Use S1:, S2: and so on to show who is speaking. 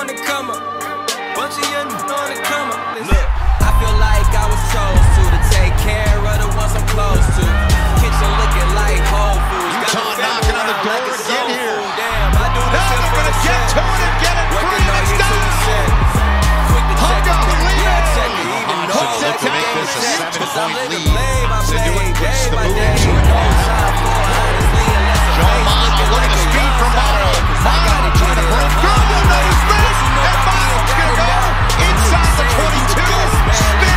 S1: on the come up. Bunch of young on the come up. Look, I feel like I was chose to take care of the ones I'm close to. Kitchen looking like Whole Foods.
S2: Utah knocking on the door to get here.
S1: Damn, I do this
S2: now they're going to get to it and get it free, and it's done. Hung up the lead.
S3: Hawks look to make this a 7-point lead. Sendoin puts the move into it. Joe Mono, look at the speed from Mono. Mono trying to break through. Another spin, and Mono's going to go inside the 22. Spin.